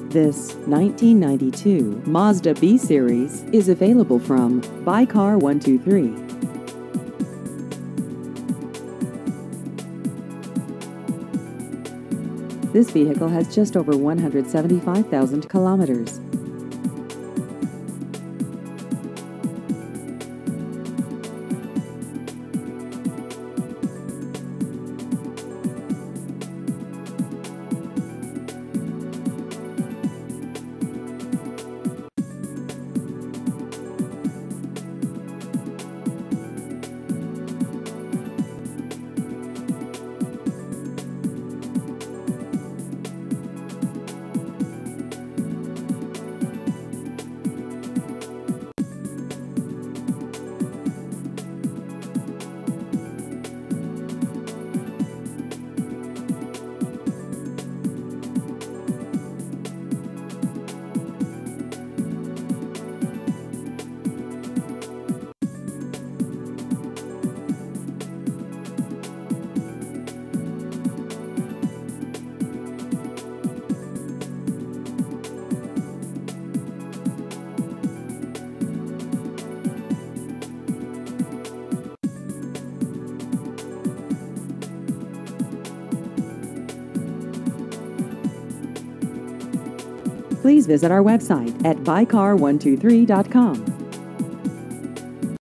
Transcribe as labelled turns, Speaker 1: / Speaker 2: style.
Speaker 1: This 1992 Mazda B-Series is available from Buy Car 123. This vehicle has just over 175,000 kilometers. Please visit our website at buycar123.com.